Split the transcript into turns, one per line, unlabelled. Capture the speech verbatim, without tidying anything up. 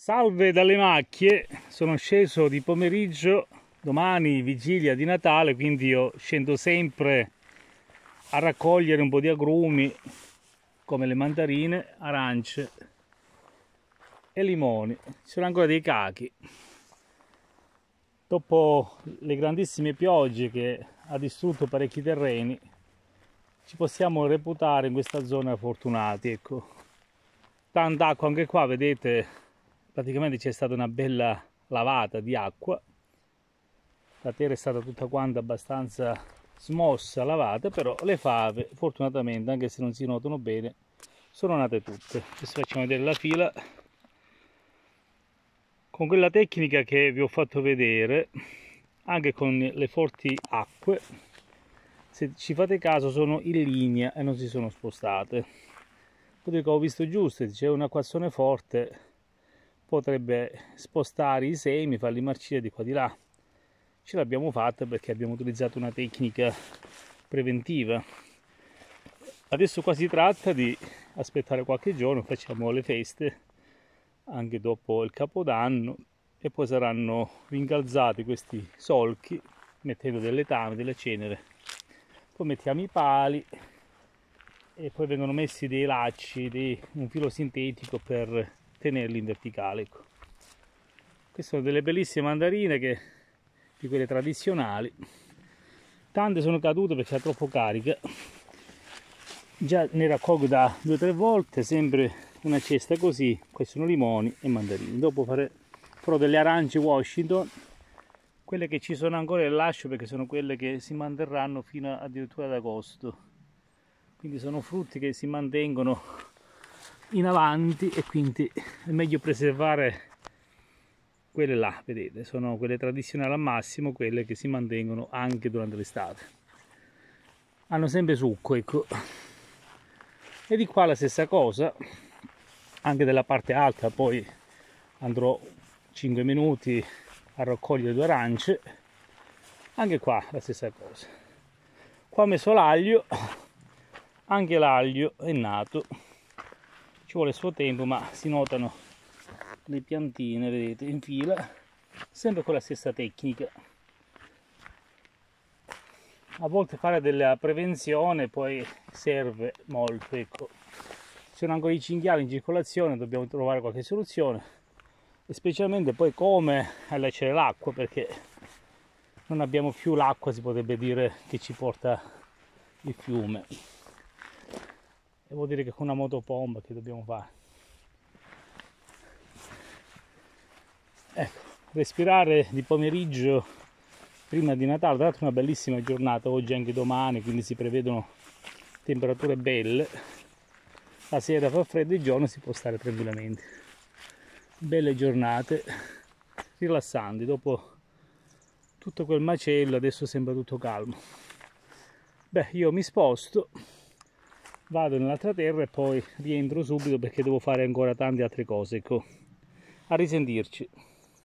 Salve dalle macchie, sono sceso di pomeriggio, domani vigilia di Natale, quindi io scendo sempre a raccogliere un po' di agrumi come le mandarine, arance e limoni. Ci sono ancora dei cachi. Dopo le grandissime piogge che ha distrutto parecchi terreni, ci possiamo reputare in questa zona fortunati, ecco. Tanta acqua anche qua, vedete, praticamente c'è stata una bella lavata di acqua. La terra è stata tutta quanta abbastanza smossa, lavata, però le fave, fortunatamente, anche se non si notano bene, sono nate tutte. Adesso facciamo vedere la fila. Con quella tecnica che vi ho fatto vedere, anche con le forti acque, se ci fate caso sono in linea e non si sono spostate. Potete che ho visto giusto, c'è un acquazzone forte, potrebbe spostare i semi, farli marcire di qua di là. Ce l'abbiamo fatta perché abbiamo utilizzato una tecnica preventiva. Adesso qua si tratta di aspettare qualche giorno, facciamo le feste anche dopo il Capodanno e poi saranno rincalzati questi solchi mettendo delle letame, delle cenere, poi mettiamo i pali e poi vengono messi dei lacci, di un filo sintetico per tenerli in verticale. Ecco. Queste sono delle bellissime mandarine, che, di quelle tradizionali. Tante sono cadute perché è troppo carica. Già ne raccolgo da due o tre volte, sempre una cesta così. Questi sono limoni e mandarini. Dopo fare, farò delle arance Washington, quelle che ci sono ancora le lascio perché sono quelle che si manterranno fino addirittura ad agosto. Quindi sono frutti che si mantengono in avanti e quindi è meglio preservare quelle là, vedete, sono quelle tradizionali al massimo, quelle che si mantengono anche durante l'estate. Hanno sempre succo, ecco. E di qua la stessa cosa, anche della parte alta, poi andrò cinque minuti a raccogliere due arance, anche qua la stessa cosa. Qua ho messo l'aglio, anche l'aglio è nato, ci vuole il suo tempo, ma si notano le piantine, vedete, in fila, sempre con la stessa tecnica. A volte fare della prevenzione poi serve molto, ecco. Ci sono ancora i cinghiali in circolazione, dobbiamo trovare qualche soluzione, e specialmente poi come allacciare l'acqua, perché non abbiamo più l'acqua, si potrebbe dire, che ci porta il fiume. E vuol dire che con una motopompa che dobbiamo fare. Ecco, respirare di pomeriggio prima di Natale, tra l'altro una bellissima giornata, oggi e anche domani, quindi si prevedono temperature belle. La sera fa freddo, il giorno si può stare tranquillamente. Belle giornate, rilassanti, dopo tutto quel macello adesso sembra tutto calmo. Beh, io mi sposto, vado nell'altra terra e poi rientro subito perché devo fare ancora tante altre cose, ecco. A risentirci.